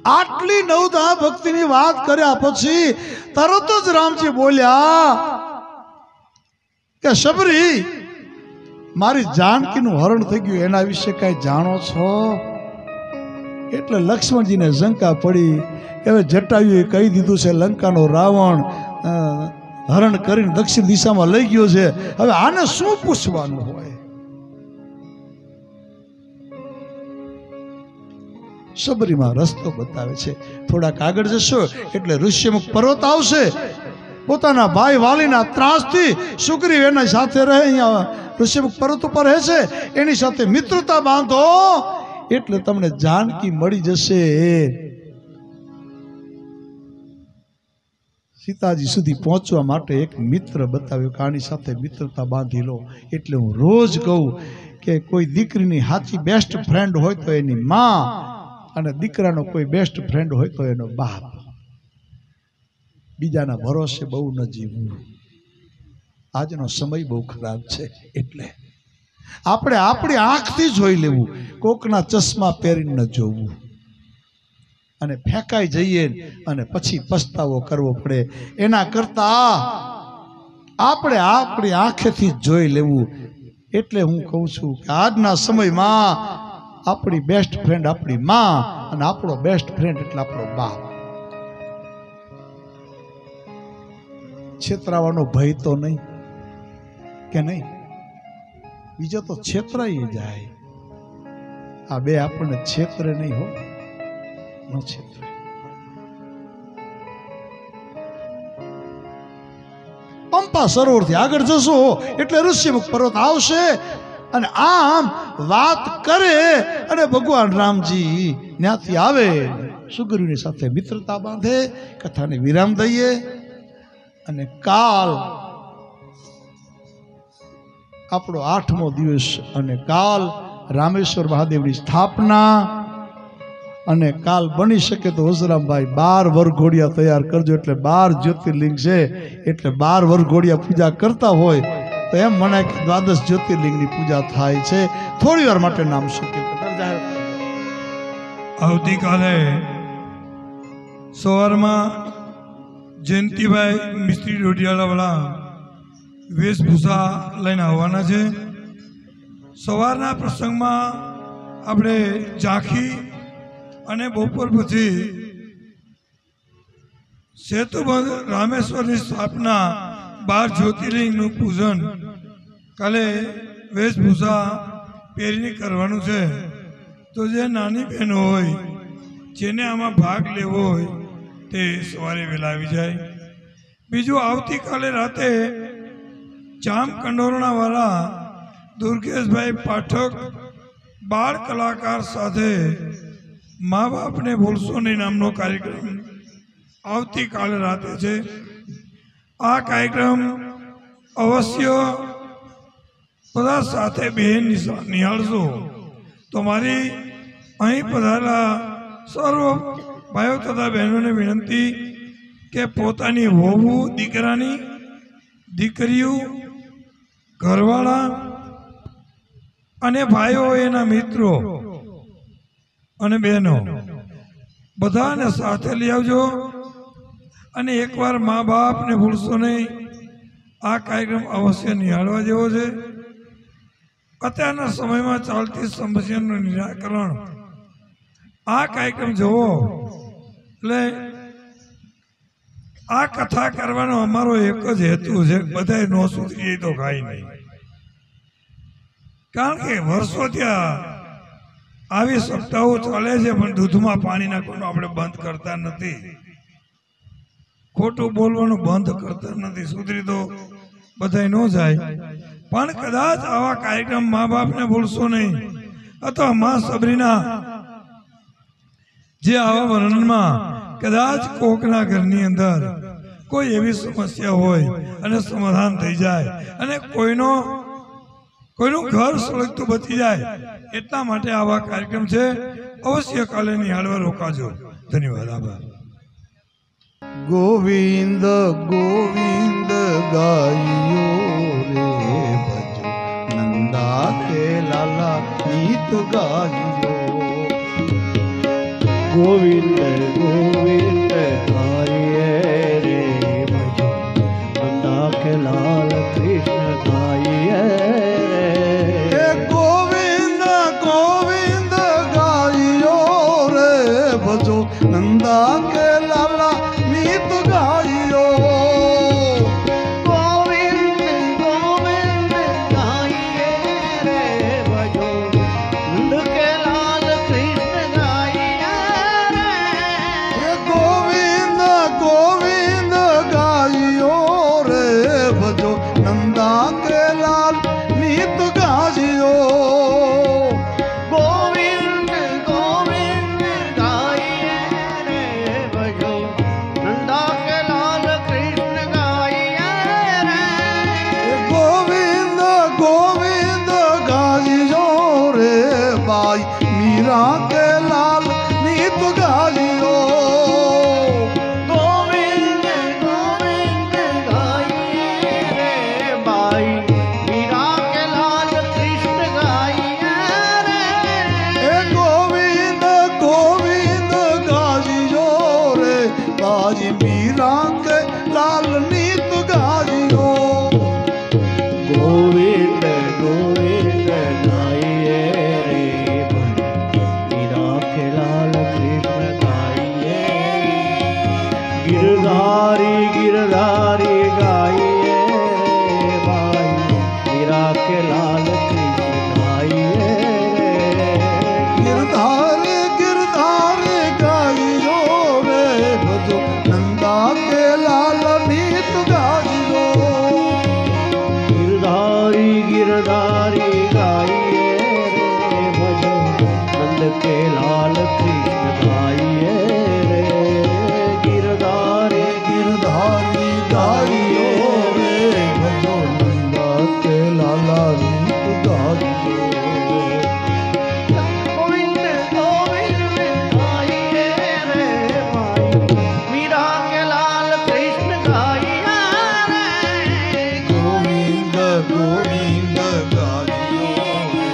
આટલી નવધા ભક્તિની વાત કર્યા પછી તરત જ રામજી બોલ્યા કે શબરી, મારી જાનકીનું હરણ થઈ ગયું, એના વિશે કઈ જાણો છો? એટલે લક્ષ્મણજીને શંકા પડી કે હવે જટાયુએ કહી દીધું છે લંકાનો રાવણ હરણ કરીને દક્ષિણ દિશામાં લઈ ગયો છે, હવે આને શું પૂછવાનું હોય? શબરીમાં રસ્તો બતાવે છે, થોડાક આગળ જશો એટલે ઋષ્યમુખ પર્વત આવશે. પોતાના ભાઈ વાલીના ત્રાસથી સુગ્રીવ એના સાથે રહે, અહીંયા ઋષ્યમુખ પર્વત ઉપર રહે છે, એની સાથે મિત્રતા બાંધો એટલે તમને જાનકી મળી જશે. સીતાજી સુધી પહોંચવા માટે એક મિત્ર બતાવ્યો કે આની સાથે મિત્રતા બાંધી લો. એટલે હું રોજ કહું કે કોઈ દીકરીની સાચી બેસ્ટ ફ્રેન્ડ હોય તો એની માં, અને દીકરાનો કોઈ બેસ્ટ ફ્રેન્ડ હોય તો એનો બાપ. બીજાના ભરોસે બહુ ન જીવવું. આજનો સમય બહુ ખરાબ છે, એટલે આપણે આપણી આંખથી જોઈ લેવું, કોકના ચશ્મા પહેરીને ન જોવું, અને ફેંકાઈ જઈએ અને પછી પસ્તાવો કરવો પડે. એના કરતા આપણે આપણી આંખેથી જ જોઈ લેવું. એટલે હું કહું છું કે આજના સમયમાં આપણી બેસ્ટ ફ્રેન્ડ આપણી માં, અને આપણો બેસ્ટ ફ્રેન્ડ એટલે આપણો બાપ. છેતરાવાનો ભય તો નહીં કે નહીં? બીજો તો છેતરાઈ જાય. આ બે આપણને છેતરે નહીં હો, ન છેતરે. પંપા સરોવરથી આગળ જશો એટલે ઋષ્યમુખ પર્વત આવશે, અને આમ વાત કરે અને ભગવાન રામજી ત્યાંથી આવે, સુગ્રીવની સાથે મિત્રતા બાંધે. કથાને વિરામ દઈએ અને કાલ આપણો 8મો દિવસ, અને કાલ રામેશ્વર મહાદેવની સ્થાપના. અને કાલ બની શકે તો વજરામભાઈ 12 વરઘોડિયા તૈયાર કરજો. એટલે 12 જ્યોતિર્લિંગ છે, એટલે 12 વરઘોડિયા પૂજા કરતા હોય તો એમ મને કે 12 જ્યોતિર્લિંગની પૂજા થાય છે. થોડી વાર માટે નામ શું કે આવતીકાલે સવારમાં જયંતિભાઈ મિસ્ત્રી ડોડિયાળાવાળા વેશભૂષા લઈને આવવાના છે. સવારના પ્રસંગમાં આપણે ઝાંખી અને બપોર પછી સેતુબંધ રામેશ્વરની સ્થાપના, 12 જ્યોતિર્લિંગનું પૂજન કાલે વેશભૂષા પહેરીને કરવાનું છે. તો જે નાની બહેનો હોય, જેને આમાં ભાગ લેવો હોય તે સવારે વહેલા આવી જાય. બીજું, આવતીકાલે રાતે જામકંડોરણાવાળા દુર્ગેશભાઈ પાઠક બાળ કલાકાર સાથે મા બાપને ભૂલશો નહીં નામનો કાર્યક્રમ આવતીકાલે રાતે છે. આ કાર્યક્રમ અવશ્ય બધા સાથે બહેન નિહાળશો. તો મારી અહીં પધારેલા સર્વ ભાઈઓ તથા બહેનોને વિનંતી કે પોતાની વહુ, દીકરાની, દીકરીઓ, ઘરવાળા અને ભાઈઓ, એના મિત્રો અને બહેનો બધાને સાથે લઈ આવજો. અને એકવાર મા બાપને ભૂલશો નહીં. આ કાર્યક્રમ અવશ્ય નિહાળવા જેવો છે. અત્યારના સમયમાં ચાલતી સમસ્યાનું નિરાકરણ આ કાર્યક્રમ જોવો. એટલે આ કથા કરવાનો અમારો એક જ હેતુ છે, બધાય નો સુધરી તો કાંઈ નહીં. કારણ કે વર્ષો ત્યાં આવી સપ્તાહો ચાલે છે, પણ દૂધમાં પાણી નાખવાનું આપણે બંધ કરતા નથી, ખોટું બોલવાનું બંધ કરતા નથી. સુધરી તો બધાય ન જાય, પણ કદાચ આવા કાર્યક્રમ મા બાપને ભૂલશો નહીં. અથવા મા સબરીના જે આવા વર્ણનમાં કદાચ કોકના ઘરની અંદર કોઈ એવી સમસ્યા હોય અને સમાધાન થઈ જાય, અને કોઈનું ઘર સળગતું બચી જાય, એટલા માટે આવા કાર્યક્રમ છે. અવશ્ય કાલે નિહાળવા રોકાજો. ધન્યવાદ, આભાર. ગોવિંદ ગોવિંદ ગાયો રે ભજો, નંદા કે લાલા ગીત ગાયો. गोविंद गोविंद गाइए रे भजो नंदा के लाल कृष्ण गाइए रे गोविंद गोविंद गाइयो रे भजो नंदा के लाला नीत गाइयो गोविंद गोविंद गाइए रे भजो नंद के लाल कृष्ण गाइए रे गोविंद गोविंद गाइयो रे भजो नंदा के लाल नीत गाइयो गोविंद गोविंद गाइए रे भजो नंदा के लाल कृष्ण गाइए रे गोविंद गोविंद गाइयो रे बाई मीरा के लाल नीत गाइयो गोविंद गोविंद गाइए रे बाई मीरा के लाल कृष्ण गाइए रे गोविंद गोविंद गाइयो रे बाई मीरा के लाल नीत गाइयो गोविंद गोविंद गाइए रे भजो मीरा के लाल कृष्ण गाइए गिरधारी गिरधारी गाइए रे भाई मीरा के लाल कृष्ण गाइए रे गिरधार गिरधार गाइयो रे भजो नंदा के लाल नीत गाइयो गिरधारी गिरधारी गाइए रे भजो नंद के लाल कृष्ण गाइए रे गिरधारी गिरधारी गाइयो रे भजो नंदा के लाला नीत गाइयो गोविंद गोविंद गाइए रे भाई मीरा के लाल कृष्ण गाइए रे गोविंद गोविंद गाइयो रे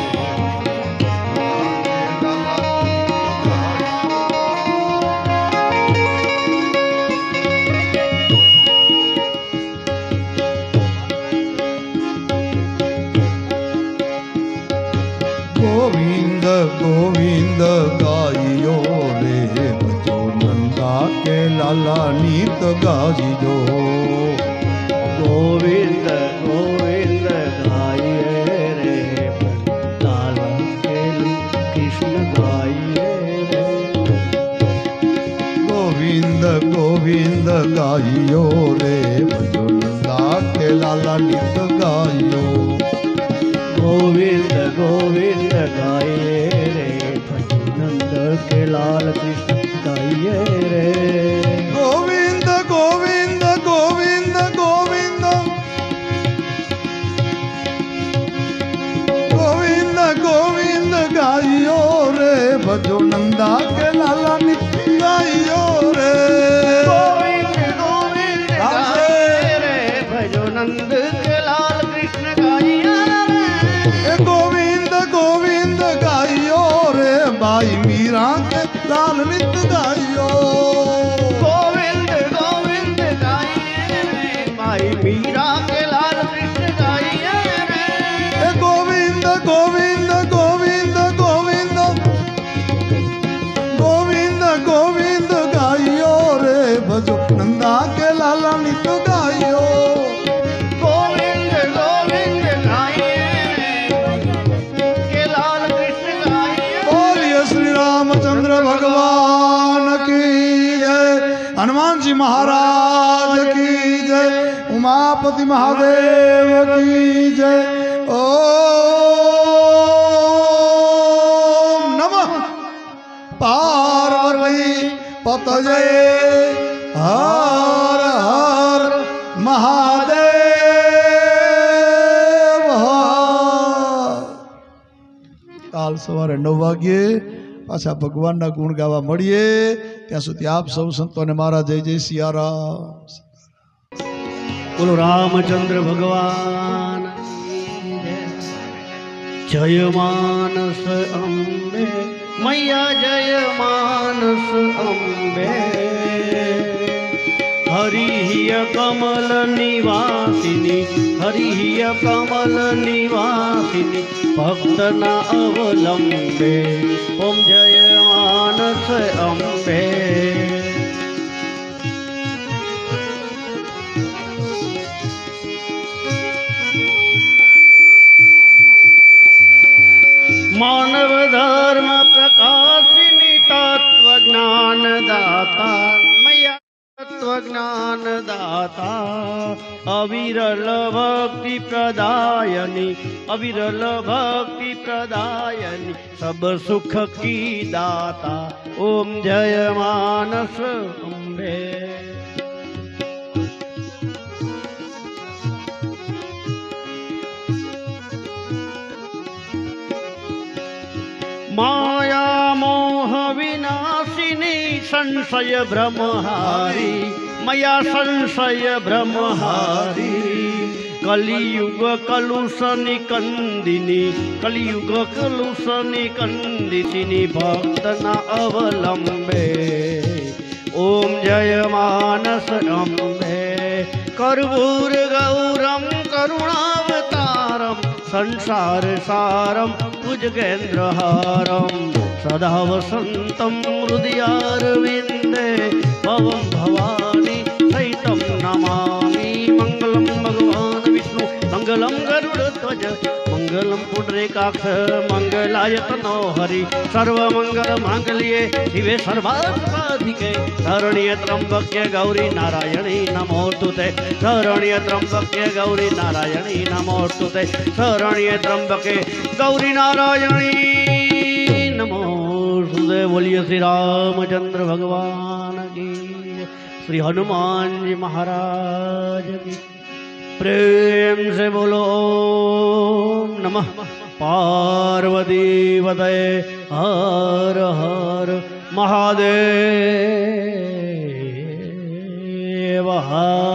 गोविंद गोविंद गाइयो रे भजो नंदा के लाला नीत गाइयो गोविंद गोविंद गाइए रे लाल के कृष्ण गाइए रे गोविंद गोविंद गाइयो रे भजो नंदा के लाला नीत गाइयो गोविंद गोविंद गाइए रे भजो नंद के लाल कृष्ण गाइए रे गोविंद गोविंद गोविंद गोविंद गोविंद गोविंद गाइयो रे भजो नंदा के लाला नित्य गाइयो रे गोविंद गोविंद गाइए रे भजो नंद के लाल कृष्ण गाइए रे गोविंद गोविंद गाइयो रे बाई मीरा के लाल नित्य गाइयो गोविंद गोविंद गाइए रे भाई मीरा के लाल कृष्ण गाइए रे गोविंद गोविंद गोविंद गोविंद गोविंद गोविंद गाइयो रे भजो नंदा के लाला नित्य गाइयो गोविंद गोविंद गाइए रे के लाल कृष्ण गाइए बोलिए श्री रामचंद्र भगवान की जय हनुमान जी महाराज की जय उमापति महादेव की जय ओम नमः पार्वती पतये हर हर महादेव કાલ સવારે 9 વાગ્યે પાછા ભગવાનના ગુણ ગાવા મળીએ ત્યાં સુધી આપ સૌ સંતોને મારા જય જય સિયારામ बोलो रामचंद्र भगवान जय मानस अम्बे मैया जय मानस अम्बे हरिह्य कमल निवासिनी हरिह्य कमल निवासिनी भक्तना अवलंबे ओम जय मानस अम्बे मानव धर्म प्रकाशिनी तत्व ज्ञान दाता मैया तत्व ज्ञान दाता अविरल भक्ति प्रदायनी अविरल भक्ति प्रदायनी सब सुख की दाता ओम जय मानस अम्बे माया मोह विनाशिनी संशय ब्रह्महारी मया संशय ब्रह्महारी कलियुग कलुष निकंदिनी कलियुग कलुष निकंदिनी भक्तना अवलंबे ओम जय मानस अम्बे कर्पूर गौरम करुणावतारम संसार सारम भुजगेन्द्रहारम सदा वसंतं हृदयारविन्दे भवं भवानी सहितं नमामि मंगलम भगवान विष्णु मंगलम गरुड़ध्वज मंगलम पुंडरीकाक्ष मंगलाय तनो हरि सर्वमंगल मांगल्ये शिवे सर्वार्थसाधिके शरण्ये त्र्यंबके गौरी नारायणी नमोस्तुते शरण्ये त्र्यंबके गौरी नारायणी नमोस्तुते शरण्ये त्र्यंबके गौरी नारायणी नमोस्तुते। बोलिए श्री रामचंद्र भगवान की श्री हनुमान जी महाराज की प्रेम से बोलो ओम नमः पार्वती पतये हर हर महादेव हर।